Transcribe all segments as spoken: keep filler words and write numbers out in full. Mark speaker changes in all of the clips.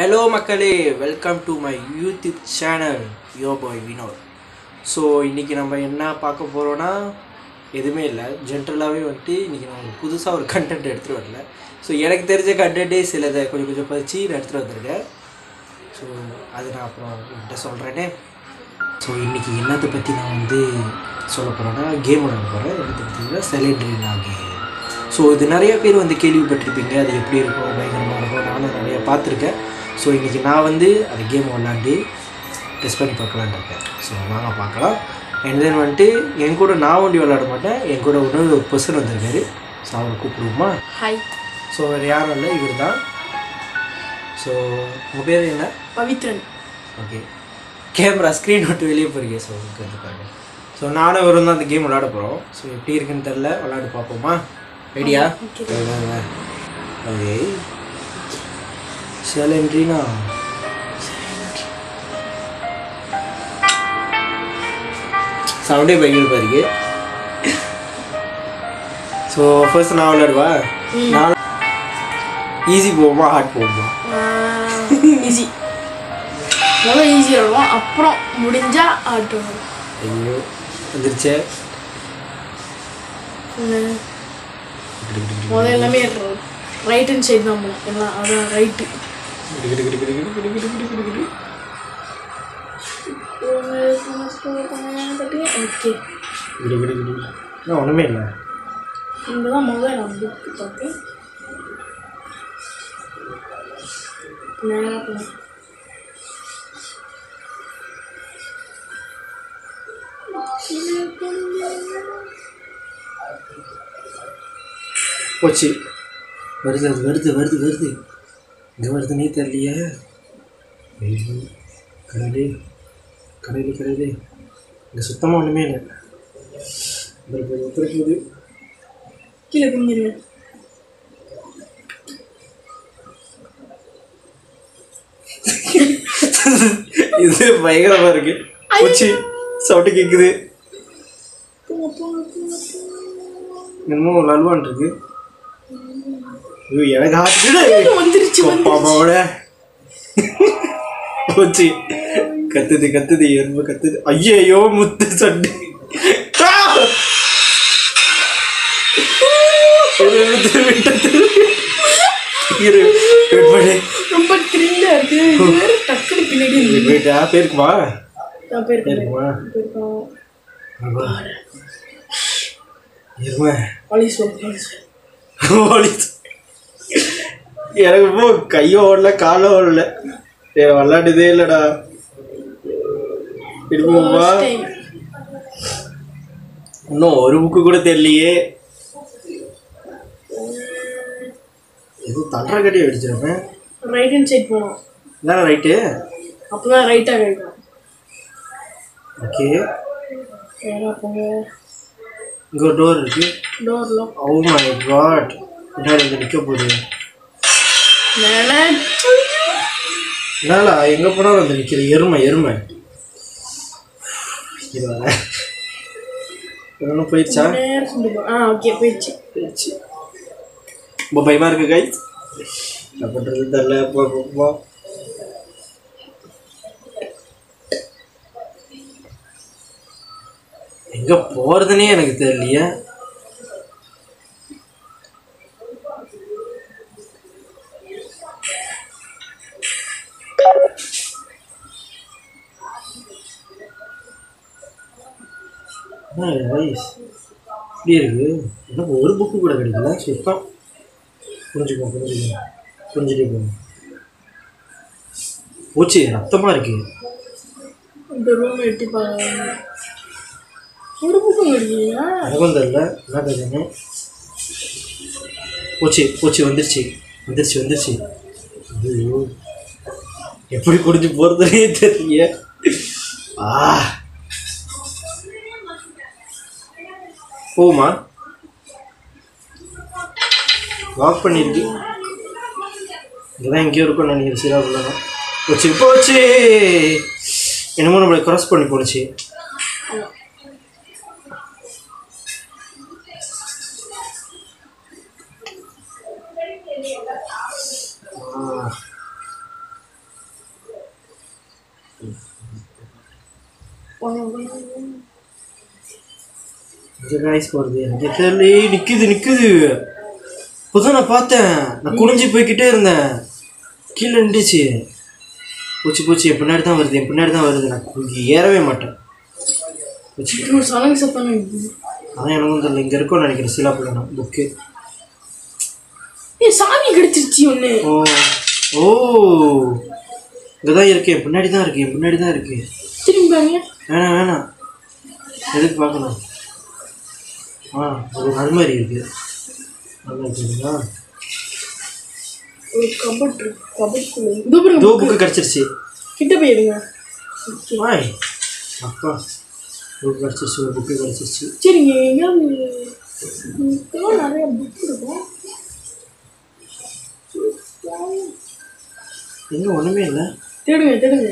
Speaker 1: Hello மக்களே, welcome to my YouTube channel YourboyVinoth. So இன்னைக்கு நம்ம என்ன பார்க்க போறோம்னா எதுமே இல்ல, ஜெனரலாவே வந்து இன்னைக்கு நான் புதுசா ஒரு கண்டென்ட் எடுத்துட்டு வரல. சோ எனக்கு தெரிஞ்ச கண்டென்ட்டே சிலதை கொஞ்சம் கொஞ்சம் பறிச்சு எடுத்துட்டு வந்திருக்கேன். சோ அது நான் அப்புறம் உங்கள்கிட்ட சொல்றேனே. ஸோ இன்றைக்கி என்னத்தை பற்றி நான் வந்து சொல்ல போகிறேன்னா கேம் விளையாட போகிறேன். என்னத்தை பற்றினா செலெண்ட்ரினா கேம். ஸோ இது நிறைய பேர் வந்து கேள்விப்பட்டிருப்பீங்க, அது எப்படி இருக்கும், பயங்கரமாக இருக்கும், நானும் நிறையா பார்த்துருக்கேன். ஸோ இன்றைக்கி நான் வந்து அந்த கேம் விளாண்டு டெஸ்ட் பண்ணி பார்க்கலான்னு இருக்கேன். ஸோ வாங்க பார்க்கலாம். அண்ட் தென் வந்துட்டு என் கூட நான் ஒண்டி விளையாட மாட்டேன், என் கூட இன்னொரு ஒரு பர்சன் வந்திருக்காரு. ஸோ அவரை கூப்பிடுவோமா?
Speaker 2: ஹாய்.
Speaker 1: ஸோ வேறு யாரும் இல்லை, இவர் தான். ஸோ உங்கள் பேர் என்ன?
Speaker 2: பவித்ரன்.
Speaker 1: ஓகே, கேமரா ஸ்க்ரீன் விட்டு வெளியே போகிறீங்க. ஸோ உங்களுக்கு வந்து பாருங்க. ஸோ நானும் வரும் தான் அந்த கேம் விளாட போகிறோம். ஸோ எப்படி இருக்குன்னு தெரில, விளாண்டு பார்ப்போமா? ஐடியா? ஓகே, செலெண்ட்ரினா. சவுண்டே பயங்கர பாருங்க. ஸோ ஃபர்ஸ்ட் நான் விளாடுவா. நான் ஈஸி போகுமா ஹார்ட் போகுமா?
Speaker 2: ஈஸி. முதல்ல ஈஸி விளாடுவோம், அப்புறம் முடிஞ்சா ஹார்ட் வரும்.
Speaker 1: ஐயோ வந்துருச்சே.
Speaker 2: முதல்ல எல்லாமே ரைட் ஹேண்ட் சைடு தான் போகணும், எல்லாம் அதான் ரைட்டு. ஓகே,
Speaker 1: ஒன்றுமே இல்லை.
Speaker 2: இங்கே தான் முதல்ல நான் புக்கு பார்த்தேன். நேராக போகணும்.
Speaker 1: போச்சு. வருது, அது வருது வருது வருது இங்கே வருது, நீ தெரியலையே. கடலே கடலே கடலே, இங்கே சுத்தமாக ஒன்றுமே இல்லை. போகுது உத்தர போகுது.
Speaker 2: கீழே கும்பிடுங்க.
Speaker 1: இது பயங்கரமாக இருக்கு. போச்சு, சவுண்டு கேட்குது. என்னமோ நல்வான் இருக்கு. எனக்கு ஆச்சுட போச்சு. கத்துது கத்துது எறும்பு கத்துது. ஐயோ முத்து சண்டு.
Speaker 2: ரொம்ப கிரிஞ்சா இருக்கு. டக்குனு பின்னாடி
Speaker 1: பேருக்குமா
Speaker 2: பேருக்குமா
Speaker 1: எனக்கு போ கையோ ஓடல காலோ ஓடல, விளாடுதே இல்லடா. இருக்குமா? இன்னும் ஒரு புக்கு கூட தெரியலையே. எதுவும் தண்டரை கட்டி அடிச்சிருப்பேன்.
Speaker 2: ரைட் ஹேண்ட் சைடு போகணும்.
Speaker 1: இதான ரைட்டு?
Speaker 2: அப்போதான் ரைட்டாக கிடைக்கும்.
Speaker 1: ஓகே,
Speaker 2: போங்க.
Speaker 1: இங்கே ஒரு டோர் இருக்கு.
Speaker 2: Door lock.
Speaker 1: Oh my God, முன்னாடி இங்கே நிற்க போகுது. என்னடா எங்கே போனாலும் வந்து நிற்கிற எருமை எருமை. ஒன்றும் போயிடுச்சா?
Speaker 2: ஆ ஓகே, போயிடுச்சு
Speaker 1: போயிடுச்சு. ரொம்ப பயமாக இருக்கு கை. என்ன பண்ணுறது தெரியல. போ எங்கே போகிறதுனே எனக்கு தெரியலையே. இப்படி இருக்கு. எனக்கு ஒரு புக்கு கூட கிடைக்கல. சுத்தம். புரிஞ்சுக்கோ புரிஞ்சுக்கோ புரிஞ்சுட்டே போங்க. போச்சு, ரத்தமாக இருக்கு.
Speaker 2: இந்த ரூம் எட்டி பாருங்க. ஒரு புக்கு கிடைக்கலையா?
Speaker 1: எனக்கும் தெரியல என்ன கதைன்னு. போச்சு போச்சு, வந்துருச்சு வந்துருச்சு வந்துருச்சு. ஐயோ எப்படி குடிஞ்சு போகிறதுனே தெரியல. ஆ போமா வாக் பண்ணிருக்கு. இதெல்லாம் எங்கேயோ இருக்கும் நினைக்கிறேன். சிராக்குள்ள போச்சு போச்சு. என்னமோ நம்மளை க்ராஸ் பண்ணி போணுச்சு. guys போறது எனக்கு தெரியல நிக்குது நிக்குது புதுசா நான் பார்த்தேன் நான் குனிஞ்சு போய்கிட்டே இருந்தேன் கீழே நின்றுச்சு போச்சு போச்சு என் பின்னாடி தான் வருது என் பின்னாடி தான் வருது நான் ஏறவே மாட்டேன் அதான் எனக்கும் தெரியல இங்கே இருக்கும்னு நினைக்கிறேன் சிலா பிள்ளை புக்கு
Speaker 2: சாமி கிடைச்சிருச்சு ஒன்று
Speaker 1: ஓ ஓ இங்கே தான் இருக்கு என் பின்னாடி தான் இருக்கு என் பின்னாடி தான் இருக்கு வேணாம் வேணாம் எதுக்கு பார்க்கணும் ஆ ஒரு அல்மாரி இருக்கு நல்லா இருக்குங்களா
Speaker 2: ஒரு கபட் கபட்
Speaker 1: தோ புக்கு கிடச்சிருச்சு
Speaker 2: கிட்ட போயிருங்க
Speaker 1: ஆய் அப்பா புக்கு கிடச்சிருச்சு ஒரு புக்கு கிடச்சிருச்சு
Speaker 2: சரிங்க எங்கேயாவது நிறைய புக் இருக்கும்
Speaker 1: எங்க ஒன்றுமே இல்லை
Speaker 2: தேடுங்க தேடுங்க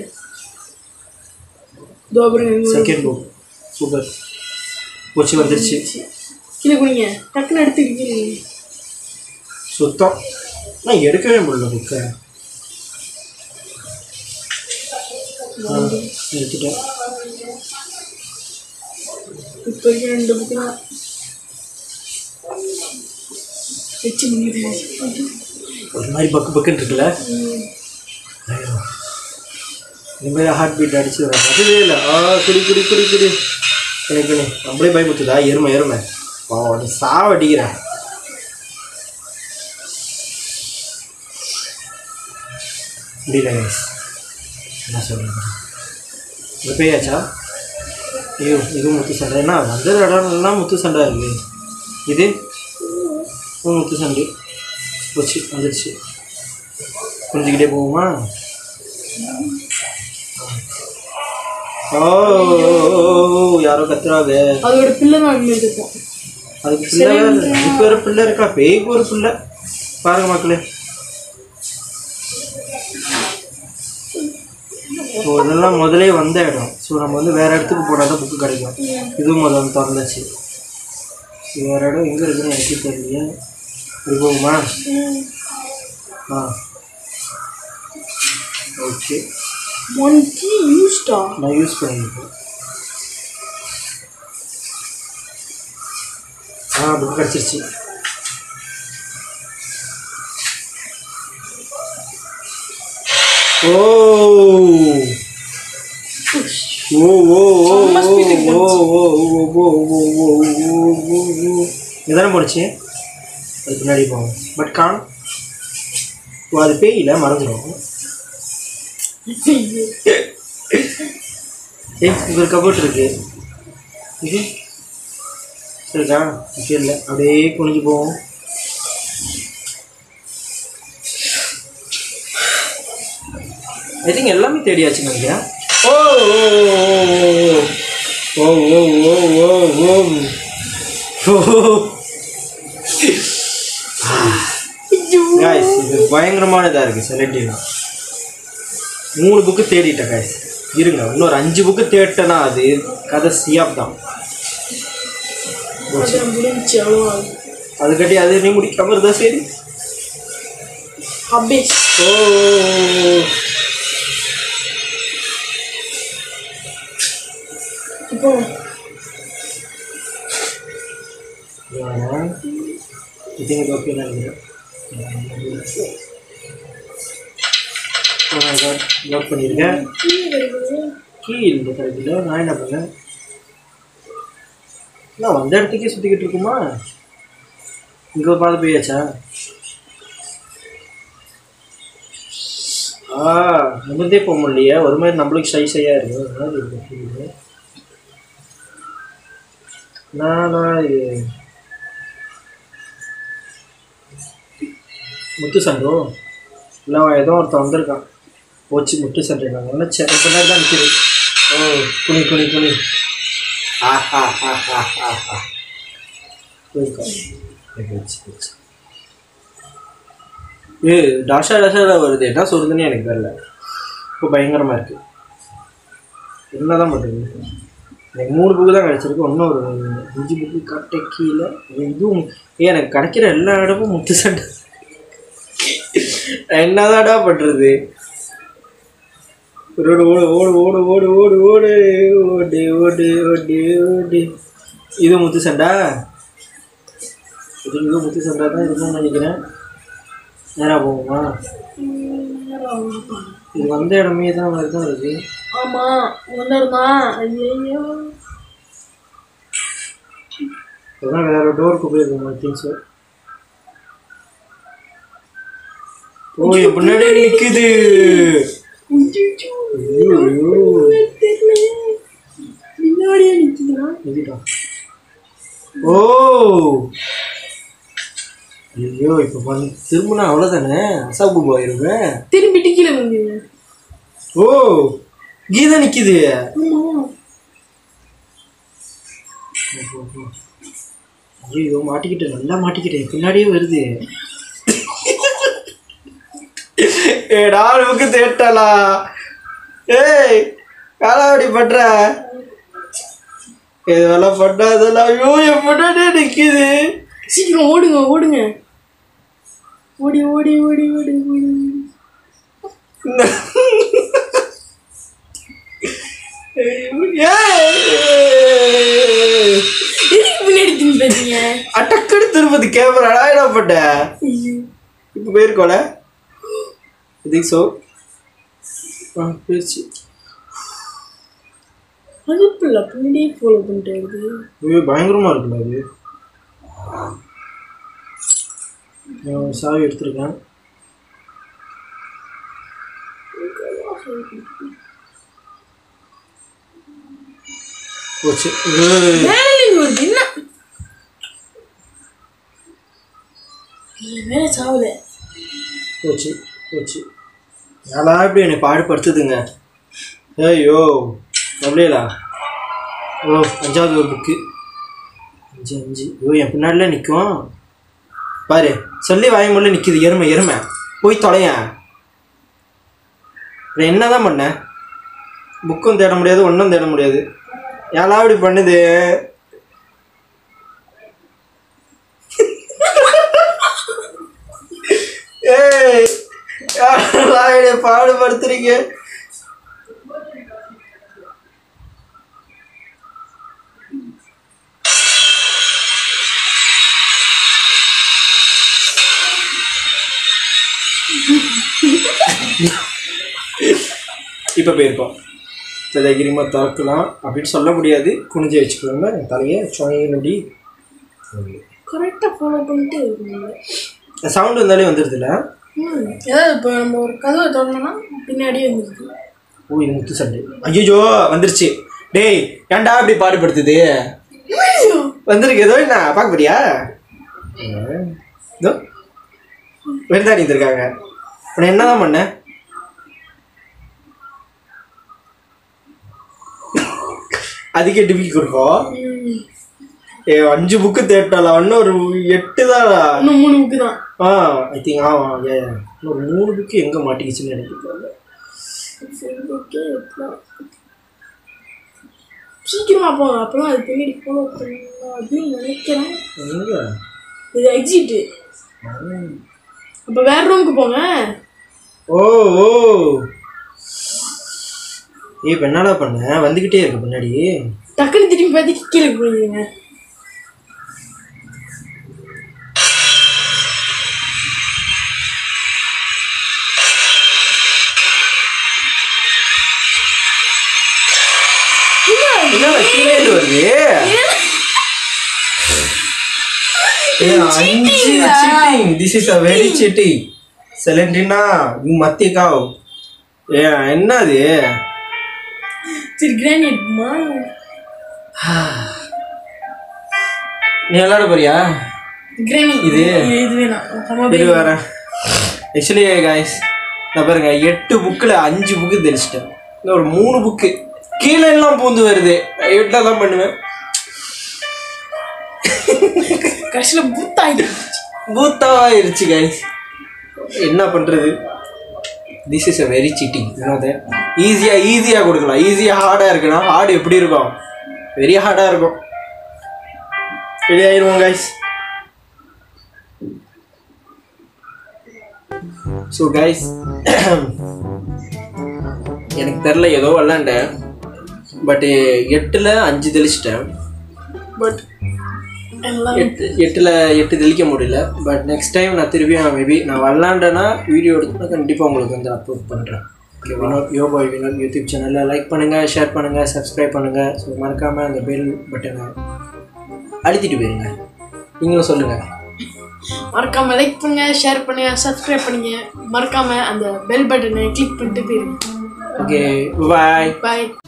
Speaker 1: செகண்ட் புக் சூப்பர் போச்சு வந்துருச்சு
Speaker 2: கீழே குனிங்க டக்குன்னு எடுத்துக்கிட்டு
Speaker 1: சுத்தம் நான் எடுக்கவே முடியல புக்கை எடுத்துட்டேன்
Speaker 2: இப்போ ரெண்டு புக்கு தான் வச்சு முடியுது
Speaker 1: ஒரு மாதிரி பக்கு பக்குன்னு இருக்குல்ல இந்த மாதிரி ஹார்ட் பீட் அடிச்சு வராங்க அதுவே இல்லை ஆ குடி குடி குடி குடி எனக்கு நம்மளே பயமுத்துதா எருமை எருமை பாவம் சாவடிக்கிறேன் முடியல என்ன சொல்கிறேன் இது பேயாச்சா ஐயோ இதுவும் முத்து சண்டை என்ன வந்த இடம்லாம் முத்து சண்டை இருக்குது இது முத்து சண்டை போச்சு வந்துடுச்சு புரிஞ்சுக்கிட்டே போவோமா ஓ யாரோ கத்துறாங்க
Speaker 2: அதோட பிள்ளை தான் இருக்கும்
Speaker 1: அதுக்கு பிள்ளை அதுக்கு ஒரு பிள்ளை இருக்கா பேய்க்கு ஒரு பிள்ளை பாருங்க மக்களே ஸோ இதெல்லாம் முதலே வந்த இடம் ஸோ நம்ம வந்து வேறு இடத்துக்கு போனால் தான் புக்கு கிடைக்கும் இதுவும் முதல்ல திறந்துச்சு வேறு இடம் எங்கே இருக்குன்னு எனக்கு தெரியலையே இது போகுமா ஆ ஓகே
Speaker 2: ஒன் கீ யூஸ்டா
Speaker 1: நான் யூஸ் பண்ணியிருக்கேன் ஆ புக் கிடச்சிருச்சு ஓ ஓ ஓ இதானே போடுச்சு அது பின்னாடி போகும் பட் கான் ஓ அது பேயில மறந்துடும் ஏ இங்கே ஒரு கபோர்ட் இருக்கு இது இருக்கா இல்லை அப்படியே குனிஞ்சு போவோம் ஐ திங்க் எல்லாமே தேடியாச்சு நினைக்கிறேன் ஓ ஓ ஓ ஓ ஓ ஓ காய்ஸ் இது பயங்கரமான இதாக இருக்குது செலக்டிவ் மூணு புக்கு தேடிட்டேன் காய்ஸ் இருங்க இன்னொரு அஞ்சு புக்கு தேடிட்டேன்னா அது கதை சியாப் தான் அதுக்கட்டி அது நீ முடிக்காம இருந்தா சரி ஓ
Speaker 2: இப்போ
Speaker 1: இதுங்க ஓகே நினைக்கிறேன் லாக் பண்ணியிருக்கேன் கீ இல்லை கிடைக்கல நான் என்ன பண்ணேன் நான் வந்த இடத்துக்கே சுற்றிக்கிட்டு இருக்குமா இங்கே பார்த்து போயாச்சா ஆ நிமிர்ந்தே போக முடியலையே ஒரு மாதிரி நம்மளுக்கு ஷை ஷையாக இருக்குது நான் இது முத்து சண்டோ இல்லை அவன் ஏதோ ஒருத்தன் வந்திருக்கான் போச்சு முட்டு சண்டை நான் நினச்சேன் இப்போ நேரம் தான் நிற்கிது ஓ குனி குனி குனி ஆ ஹா ஹா ஹா ஹா ஹா போயிருக்கான் போச்சு போச்சு ஏ டாஷா டாஷா வருது என்ன சொல்லுதுன்னு எனக்கு தெரியல இப்போ பயங்கரமாக இருக்குது என்ன தான் பண்ணுறது எனக்கு மூணு புக்கு தான் கிடச்சிருக்கு இன்னும் ஒரு அஞ்சு புக்கு கட்டை கீழே இதுவும் ஏன் எனக்கு கிடைக்கிற எல்லா இடமும் முத்து சண்டை என்னதாடா பண்ணுறது ஓடு ஓடு ஓடு ஓடு ஓடு ஓடு ஓடு ஓடு ஓடு ஓடு ஓடு. இது முத்து சண்டா, இது இது முத்து சண்டா தான் இருக்கும்னு நினைக்கிறேன். நேராக போகுமா? இது வந்த இடமே தான் மாதிரி தான் இருக்கு.
Speaker 2: ஆமா வந்துடுமா? ஐயோ
Speaker 1: அதான் வேற டோருக்கு போயிருக்கோம் திங்ஸ். ஓ என் பின்னாடி நிக்குது.
Speaker 2: பின்னாடியே நிக்குதா?
Speaker 1: ஓ ஐயோ இப்ப வந்து திரும்பினா அவ்வளவுதானே, அசாப்பு போயிருவேன்.
Speaker 2: திரும்பி டிக்கல வந்து.
Speaker 1: ஓ கீதா நிக்குது. ஐயோ மாட்டிக்கிட்டேன், நல்லா மாட்டிக்கிட்டேன், பின்னாடியே வருது. ஏடா புக்கு தேட்டலா? ஏய் காலாவடி பண்ற இதெல்லாம் பண்ணாதெல்லாம். ஐயோ என் முன்னாடியே நிக்குது.
Speaker 2: சீக்கிரம் ஓடுங்க ஓடுங்க, ஓடி ஓடி ஓடி ஓடி ஓடி. பின்னாடி திரும்பி
Speaker 1: அட்டக்கடு திருப்பதி கேமரா என்ன பண்ண? இப்ப போயிருக்கோல இதுக்கு சோ போயிடுச்சு.
Speaker 2: அது பிள்ளை பின்னாடியே ஃபாலோ பண்ணிட்டு வருது.
Speaker 1: ஐயோ பயங்கரமா இருக்குல்ல அது. நான் சாவி எடுத்துருக்கேன். போச்சு.
Speaker 2: வேற சாவல.
Speaker 1: போச்சு போச்சு. அதெல்லாம் எப்படி என்னை பாடுபடுத்துதுங்க. ஐயோ அப்படியேலா. ஓ அஞ்சாவது ஒரு புக்கு. அஞ்சு அஞ்சு. ஐயோ என் பின்னாடிலாம் நிற்கும் பாரு. சொல்லி வாய முடியல நிற்கிது. எருமை எருமை போய் தொலையன். என்ன தான் பண்ண? புக்கும் தேட முடியாது, ஒன்றும் தேட முடியாது. ஏன் இப்படி பண்ணுது? ஏய் பாடுபடுத்துறீங்க. இப்போ போயிருக்கோம். தைரியமாக திறக்கலாம் அப்படின்னு சொல்ல முடியாது. குனிஞ்சு வச்சுக்கோங்க தலையை. சொன்னபடி
Speaker 2: கரெக்டாக ஃபாலோ பண்ணிட்டு
Speaker 1: சவுண்ட் வந்தாலே வந்துடுதுல்ல.
Speaker 2: ம் ஏதாவது இப்போ நம்ம ஒரு கதவை திறந்தோம்னா பின்னாடியே வந்துடுது.
Speaker 1: ஓ இது முத்து சண்டை. ஐயோ வந்துருச்சு. டேய் ஏன்டா இப்படி பாடுபடுத்துது? வந்துருக்கு ஏதோ. என்ன பார்க்க போறியா? இதோ வெறுதாடி இருக்காங்க. இப்போ என்னதான் பண்ண? அதுக்கே டிபி கொடுப்போம். ஏ அஞ்சு புக்கு தேட்டலாம். இன்னும் ஒரு எட்டு தான்.
Speaker 2: இன்னும் மூணு புக்கு தான்.
Speaker 1: ஆ ஐ திங்க் ஆமா ஏ இன்னொரு மூணு புக்கு எங்கே மாட்டிக்கிச்சுன்னு நினைக்கிறேன்.
Speaker 2: சீக்கிரமா போங்க, அப்பதான் அது பின்னாடி ஃபாலோ பண்ணலாம் அப்படின்னு நினைக்கிறேன். இது எக்ஸிட். அப்போ வேற ரூமுக்கு போங்க.
Speaker 1: ஓ ஓ ஏ இப்போ என்னடா பண்ண? வந்துக்கிட்டே இருக்கு பின்னாடி.
Speaker 2: டக்குனு திரும்பி பார்த்து கீழே போயிருங்க.
Speaker 1: கீழே வருது. அஞ்சு cheating. This is a very cheating. Selendrina, you mati kau. ஏ என்னது?
Speaker 2: சரி கிரானைட்மா.
Speaker 1: நீ விளாட போறியா?
Speaker 2: கிரானைட் இது இது வேணாம்.
Speaker 1: இது வேற. ஆக்சுவலி கைஸ் நான் பாருங்க எட்டு புக்கில் அஞ்சு புக்கு தெளிச்சிட்டேன். இன்னும் ஒரு மூணு புக்கு கீழே எல்லாம் பூந்து வருது. எட்டா தான் பண்ணுவேன்.
Speaker 2: கடைசியில் பூத்தாயிடுச்சு.
Speaker 1: பூத்தாயிருச்சு கைஸ். என்ன பண்ணுறது? This is a very cheating. என்னது ஈஸியாக ஈஸியாக கொடுக்கலாம். ஈஸியாக ஹார்டாக இருக்குன்னா ஹார்டு எப்படி இருக்கும்? வெரி ஹார்டாக இருக்கும். ரெடி ஆயிடுவோம் கைஸ். ஸோ கைஸ் எனக்கு தெரில ஏதோ விளாண்டேன் பட் எட்டில் அஞ்சு தெளிச்சிட்டேன்
Speaker 2: பட்
Speaker 1: எட்டு எட்டில் எட்டு தெளிக்க முடியல பட் நெக்ஸ்ட் டைம் நான் திரும்பியும் மேபி நான் விளாண்டேன்னா வீடியோ எடுத்து கண்டிப்பாக உங்களுக்கு வந்து அப்லோட் பண்ணுறேன். ஓகே வினோத் யோபாய் வினோத் யூடியூப் சேனலில் லைக் பண்ணுங்கள், ஷேர் பண்ணுங்கள், சப்ஸ்கிரைப் பண்ணுங்கள். ஸோ மறக்காமல் அந்த பெல் பட்டனை அழுத்திட்டு போயிருங்க. நீங்களும் சொல்லுங்கள்.
Speaker 2: மறக்காம லைக் பண்ணுங்க, ஷேர் பண்ணுங்க, சப்ஸ்கிரைப் பண்ணுங்க. மறக்காம அந்த பெல் பட்டனை கிளிக் பண்ணிட்டு போயிருங்க.
Speaker 1: ஓகே பாய்
Speaker 2: பாய்.